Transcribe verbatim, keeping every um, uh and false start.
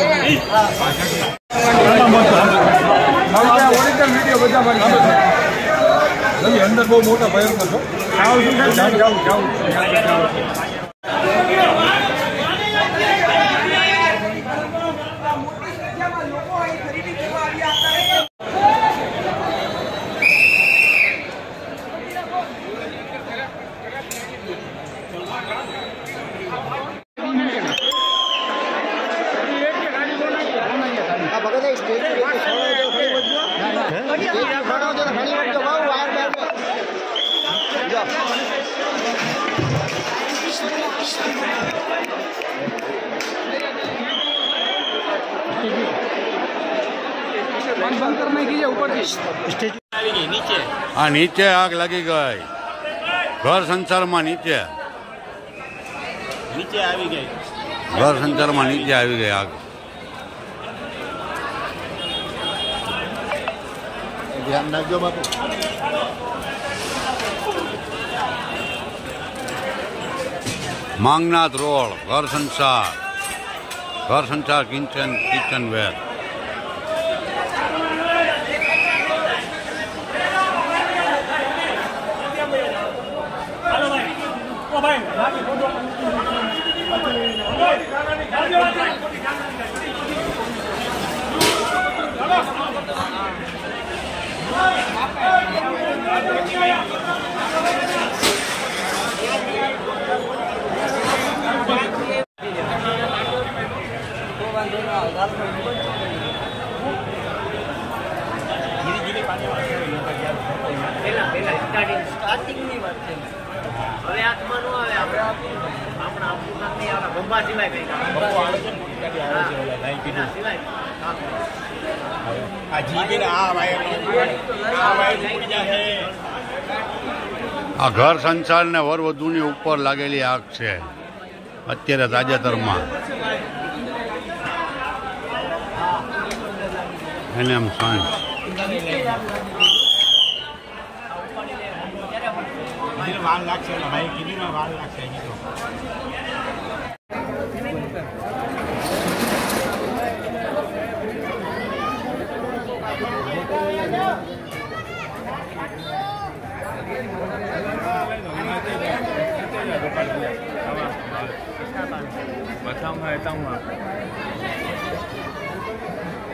अंदर बहुत मोटा भयंकर छो जाओ जाओ जाओ बंद करने की ऊपर नीचे हाँ नीचे आग लगी गई घर संसार में नीचे नीचे આવી ગઈ घर संसार में नीचे આવી गई आग ध्यान રાખજો બાપુ मांगनाथ रोड घर संसार घर संसार किचन किचन वेर સ્ટાર્ટિંગની વાત છે હવે આત્મા નો આવે આપણે આપણા આપણું કામ નહીં આવે ગંબા સિવાય કઈ કામ બપો આવે છે ગાડી આવે છે ઓલા લાઈન પીડું સિવાય આ જીબી ને આ ભાઈ આ ભાઈ ઉડી જાશે આ ઘર સંસાર ને વરવધુની ઉપર લાગેલી આગ છે અત્યારે તાજેતરમાં એને એમ સાંજ વાલ લાગશે ભાઈ કીધું ને વાલ લાગશે કીધું બતાઉંગા બતાઉંગા